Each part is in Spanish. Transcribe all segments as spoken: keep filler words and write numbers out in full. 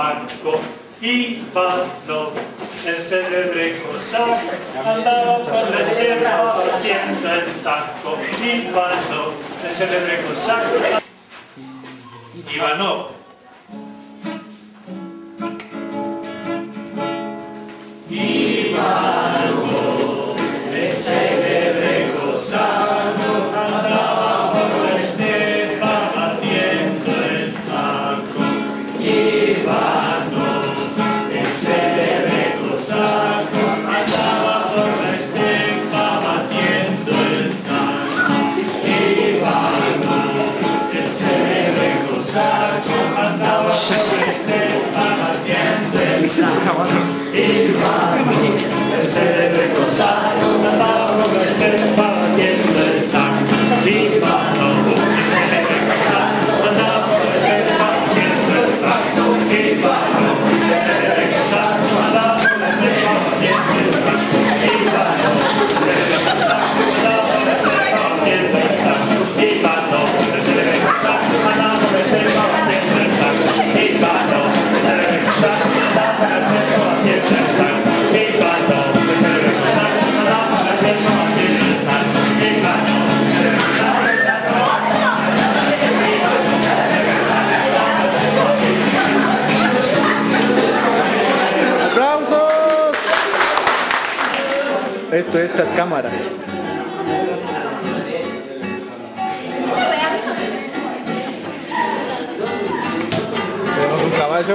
Cosaco, Ivanov, el celebre Cosaco, andaba por la izquierda partiendo el taco. Ivanov, el celebre Cosaco. Ivanov. Ivanov, el celebre Cosaco, andaba por la estepa batiendo el taco. Ivanov, el celebre Cosaco, andaba por la estepa batiendo el taco. Ivanov, el celebre Cosaco, andaba por la estepa batiendo el taco. Ivanov, el celebre Cosaco, andaba por la estepa batiendo el taco. Ivanov, el celebre Cosaco, andaba por la estepa batiendo el taco. Ivanov, el celebre Cosaco, andaba por la estepa batiendo el taco. Ivanov, el celebre Cosaco, andaba por la estepa batiendo el taco. Ivanov, el celebre Cosaco, andaba por la estepa batiendo el taco. Ivanov, el celebre Cosaco, andaba por la estepa batiendo el taco. Ivanov, el celebre Cosaco, andaba por la estepa batiendo el taco. Ivanov, el celebre ¡Aplausos! Esto, estas cámaras. Tenemos un caballo.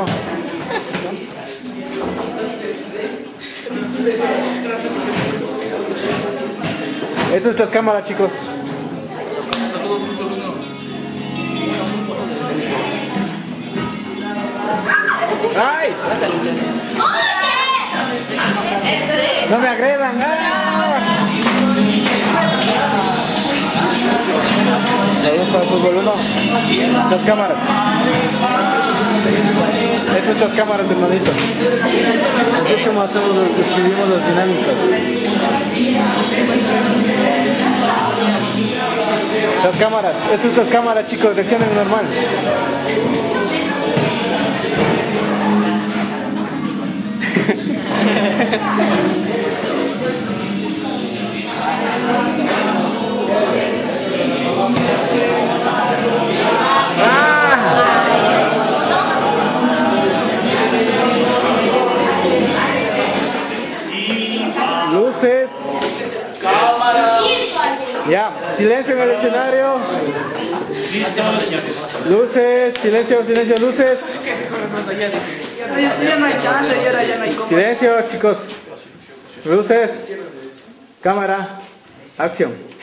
Esto, estas cámaras, chicos. Saludos, fútbol uno. ¡Ay! ¡No me agredan! ¡Ah! Saludos para el fútbol uno. Estas cámaras. Estas estas cámaras, hermanito. Así es como hacemos, escribimos las dinámicas. Las cámaras. Estas estas cámaras, chicos. Reaccionen normal. Luces. Cámara. Ya, silencio en el escenario. Luces, silencio, silencio, luces. Ya no hay chance, ya no hay cómo. Silencio, chicos. Luces. Cámara. Acción.